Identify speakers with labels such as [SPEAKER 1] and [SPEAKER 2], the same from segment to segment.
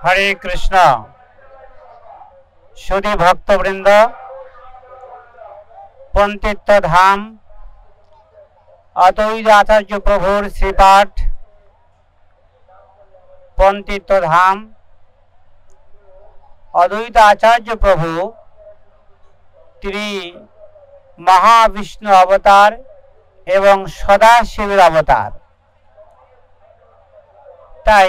[SPEAKER 1] हरे कृष्ण। सुधी भक्तवृंद, पंडित धाम अद्वैत आचार्य प्रभुर श्रीपाठ पंडित धाम अद्वैत आचार्य प्रभु তিনি महाविष्णु अवतार एवं सदाशिवेर अवतार। তাই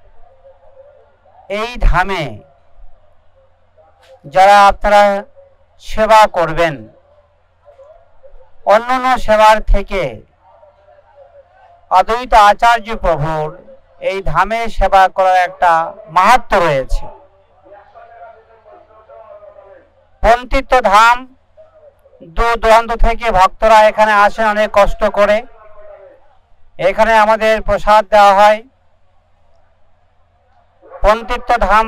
[SPEAKER 1] এই ধামে যারা আপনারা সেবা করবেন, অন্যান্য সেবার থেকে অদ্বৈত আচার্য প্রভুর এই ধামে সেবা করার একটা মাহাত্ম্য রয়েছে। পন্থিত ধাম দূর দূরান্ত থেকে ভক্তরা এখানে আসেন অনেক কষ্ট করে। এখানে আমাদের প্রসাদ দেওয়া হয়। পন্থিত ধাম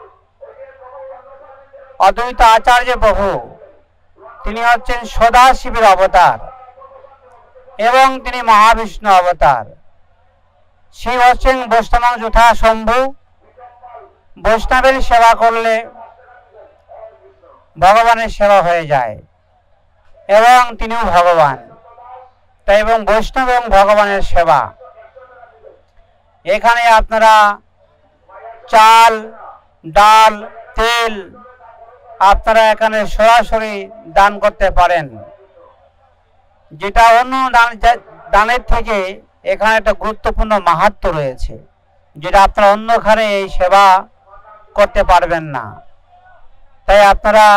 [SPEAKER 1] অদ্বৈত আচার্য প্রভু তিনি হচ্ছেন সদাশিবের অবতার এবং তিনি মহাবিষ্ণু অবতার। শিব হচ্ছেন বৈষ্ণব যথা শম্ভু। বৈষ্ণবের সেবা করলে ভগবানের সেবা হয়ে যায় এবং তিনিও ভগবান। তাই এবং বৈষ্ণব এবং ভগবানের সেবা। এখানে আপনারা চাল, ডাল, তেল আপনারা এখানে সরাসরি দান করতে পারেন, যেটা অন্য দানের থেকে এখানে একটা গুরুত্বপূর্ণ মাহাত্ম্য রয়েছে, যেটা আপনারা অন্যখানে এই সেবা করতে পারবেন না। তাই আপনারা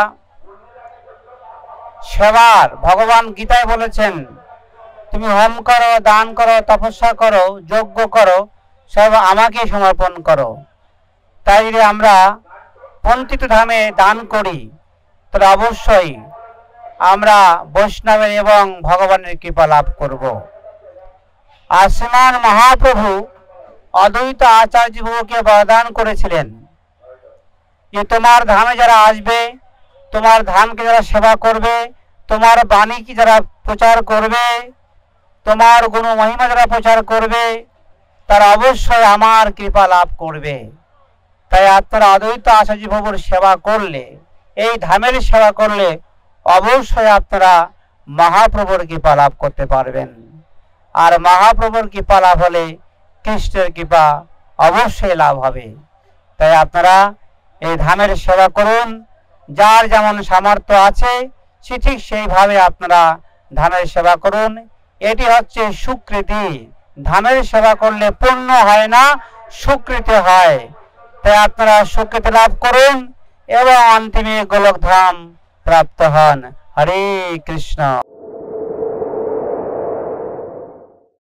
[SPEAKER 1] সেবার ভগবান গীতায় বলেছেন, তুমি হোম করো, দান করো, তপস্যা করো, যজ্ঞ করো, সব আমাকে সমর্পণ করো। তাই যদি আমরা পন্থিত ধামে দান করি তাহলে অবশ্যই আমরা বৈষ্ণবের এবং ভগবানের কৃপা লাভ করব। আর শ্রীমান মহাপ্রভু অদ্বৈত আচার্য প্রভুকে বরদান করেছিলেন যে তোমার ধামে যারা আসবে, তোমার ধামকে যারা সেবা করবে, তোমার বাণীকে যারা প্রচার করবে, তোমার গুণ মহিমা যারা প্রচার করবে, তারা অবশ্যই আমার কৃপা লাভ করবে। তাই আপনারা অদ্বৈত আচার্য প্রভুর সেবা করলে, এই ধামের সেবা করলে অবশ্যই আপনারা মহাপ্রভুর কৃপা লাভ করতে পারবেন। আর মহাপ্রভুর কৃপা লাভ হলে কৃষ্ণের কৃপা অবশ্যই লাভ হবে। তাই আপনারা এই ধামের সেবা করুন। যার যেমন সামর্থ্য আছে সে ঠিক সেইভাবে আপনারা ধামের সেবা করুন। এটি হচ্ছে সুকৃতি। ধামের সেবা করলে পুণ্য হয় না, সুকৃতি হয়। তাই আপনারা সুকৃতি লাভ করুন এবং অন্তিমে গোলক ধাম প্রাপ্ত হন। হরে কৃষ্ণ।